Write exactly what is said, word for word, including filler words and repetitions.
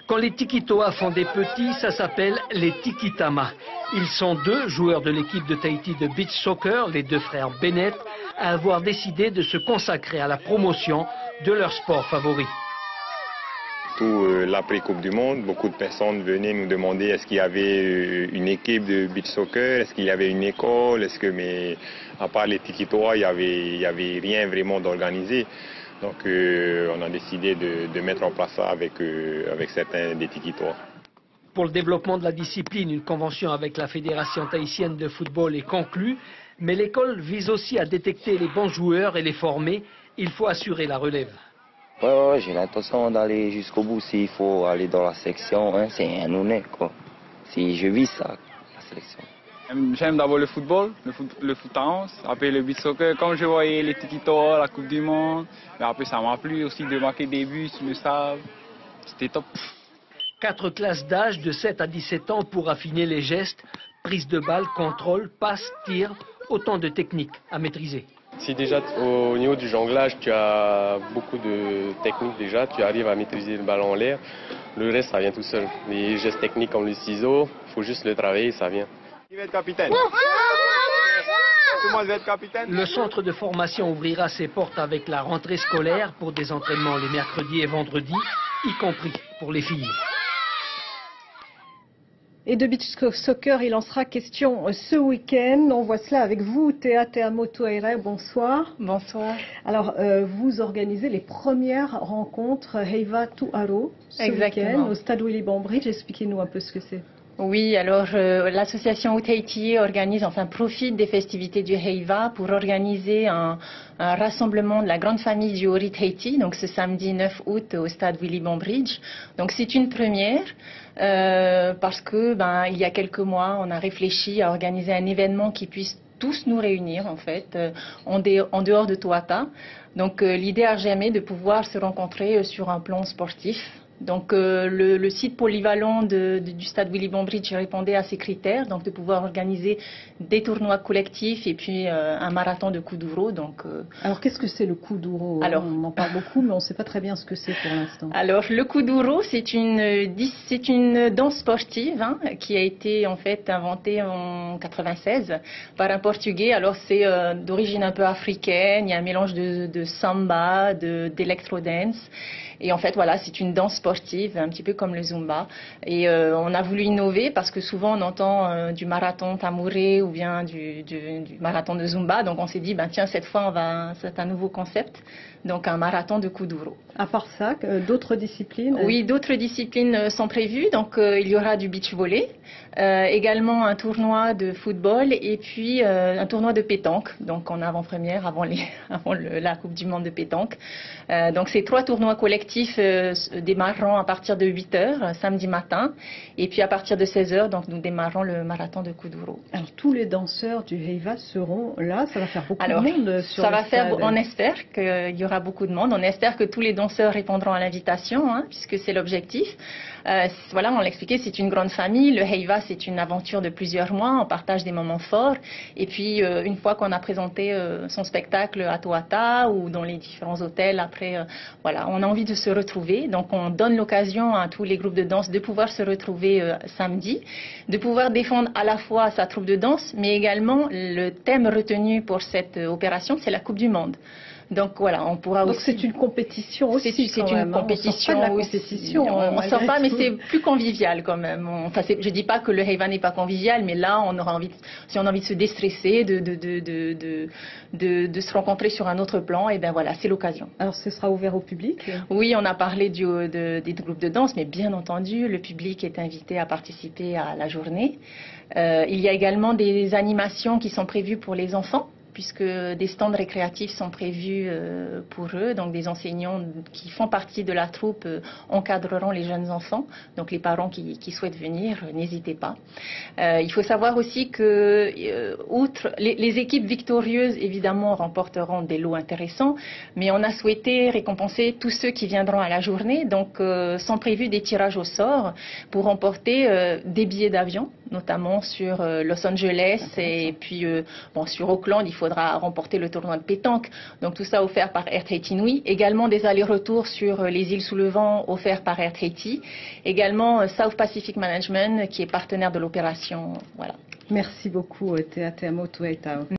Quand les Tikitoa font des petits, ça s'appelle les Tikitama. Ils sont deux joueurs de l'équipe de Tahiti de beach soccer, les deux frères Bennett, à avoir décidé de se consacrer à la promotion de leur sport favori. Tout euh, l'après-Coupe du Monde, beaucoup de personnes venaient nous demander est-ce qu'il y avait euh, une équipe de beach soccer, est-ce qu'il y avait une école, est-ce que, mais à part les Tikitoa, il n'y avait, il y avait rien vraiment d'organisé. Donc euh, on a décidé de, de mettre en place ça avec, euh, avec certains des Tikitoa. Pour le développement de la discipline, une convention avec la Fédération tahitienne de football est conclue, mais l'école vise aussi à détecter les bons joueurs et les former. Il faut assurer la relève. Ouais, ouais, ouais, j'ai l'intention d'aller jusqu'au bout. S'il faut aller dans la sélection, hein, c'est un honneur, quoi. Si je vis ça, la sélection. J'aime d'abord le football, le foot, le foot à onze, après le beach soccer. Comme je voyais les Tikitoa, la Coupe du Monde, mais après ça m'a plu aussi de marquer des buts sur le sable. C'était top. Quatre classes d'âge de sept à dix-sept ans pour affiner les gestes, prise de balle, contrôle, passe, tir, autant de techniques à maîtriser. Si déjà au niveau du jonglage, tu as beaucoup de techniques déjà, tu arrives à maîtriser le ballon en l'air, le reste ça vient tout seul. Les gestes techniques comme le ciseau, il faut juste le travailler, ça vient. Qui va être capitaine? Tout le monde va être capitaine. Le centre de formation ouvrira ses portes avec la rentrée scolaire pour des entraînements les mercredis et vendredis, y compris pour les filles. Et de beach soccer, il en sera question ce week-end. On voit cela avec vous, Théa Teamo Tuaire. Bonsoir. Bonsoir. Alors, euh, vous organisez les premières rencontres Heiva Tuaro ce week-end au stade Willy Bambridge. Expliquez-nous un peu ce que c'est. Oui, alors euh, l'association Tahiti organise, enfin profite des festivités du Heiva pour organiser un, un rassemblement de la grande famille du Ori Tahiti, donc ce samedi neuf août au stade Willy Bambridge. Donc c'est une première euh, parce que ben il y a quelques mois on a réfléchi à organiser un événement qui puisse tous nous réunir en fait euh, en, dé, en dehors de Toata. Donc euh, l'idée a germé de pouvoir se rencontrer euh, sur un plan sportif. Donc euh, le, le site polyvalent de, de, du stade Willy Bambridge répondait à ces critères, donc de pouvoir organiser des tournois collectifs et puis euh, un marathon de kuduro. Donc, euh... Alors qu'est-ce que c'est le kuduro? Alors, on en parle beaucoup, mais on ne sait pas très bien ce que c'est pour l'instant. Alors le kuduro, c'est une, c'est une danse sportive hein, qui a été en fait inventée en quatre-vingt-seize par un Portugais. Alors c'est euh, d'origine un peu africaine, il y a un mélange de, de samba, d'électro-dance. Et en fait, voilà, c'est une danse sportive, un petit peu comme le Zumba. Et euh, on a voulu innover parce que souvent on entend euh, du marathon tamouré ou bien du, du, du marathon de Zumba. Donc on s'est dit, ben, tiens, cette fois, on va, c'est un nouveau concept. Donc un marathon de kuduro. À part ça, euh, d'autres disciplines? Oui, d'autres disciplines sont prévues. Donc euh, il y aura du beach volley, euh, également un tournoi de football et puis euh, un tournoi de pétanque. Donc en avant-première, avant, les, avant le, la Coupe du Monde de pétanque. Euh, donc ces trois tournois collectifs euh, démarreront à partir de huit heures samedi matin et puis à partir de seize heures, donc nous démarrons le marathon de kuduro. Alors tous les danseurs du Heiva seront là, ça va faire beaucoup Alors, de monde sur ça le va stade. faire, on espère qu'il y aura beaucoup de monde. On espère que tous les danseurs répondront à l'invitation, hein, puisque c'est l'objectif. Euh, voilà, on l'expliquait, c'est une grande famille. Le Heiva, c'est une aventure de plusieurs mois. On partage des moments forts. Et puis, euh, une fois qu'on a présenté euh, son spectacle à Toata ou dans les différents hôtels, après, euh, voilà, on a envie de se retrouver. Donc, on donne l'occasion à tous les groupes de danse de pouvoir se retrouver euh, samedi, de pouvoir défendre à la fois sa troupe de danse, mais également le thème retenu pour cette euh, opération, c'est la Coupe du Monde. Donc voilà, on pourra Donc aussi. c'est une compétition aussi. C'est une même, compétition. On sort pas de la compétition. On, on sort pas, tout. mais c'est plus convivial quand même. On, enfin, je dis pas que le Heiva n'est pas convivial, mais là, on aura envie, de, si on a envie de se déstresser, de de, de, de, de, de, de se rencontrer sur un autre plan, et ben voilà, c'est l'occasion. Alors, ce sera ouvert au public? Oui, on a parlé du, de, des groupes de danse, mais bien entendu, le public est invité à participer à la journée. Euh, il y a également des animations qui sont prévues pour les enfants, puisque des stands récréatifs sont prévus euh, pour eux. Donc des enseignants qui font partie de la troupe euh, encadreront les jeunes enfants. Donc les parents qui, qui souhaitent venir, euh, n'hésitez pas. Euh, il faut savoir aussi que, euh, outre les, les équipes victorieuses, évidemment, remporteront des lots intéressants, mais on a souhaité récompenser tous ceux qui viendront à la journée. Donc euh, sont prévus des tirages au sort pour remporter euh, des billets d'avion, notamment sur euh, Los Angeles et puis euh, bon, sur Auckland. Il faudra remporter le tournoi de pétanque. Donc tout ça offert par Air Tahiti Nui. Également des allers-retours sur les îles sous le vent offerts par Air Tahiti. Également South Pacific Management qui est partenaire de l'opération. Voilà. Merci beaucoup, Te Ate Amo Tuaitao.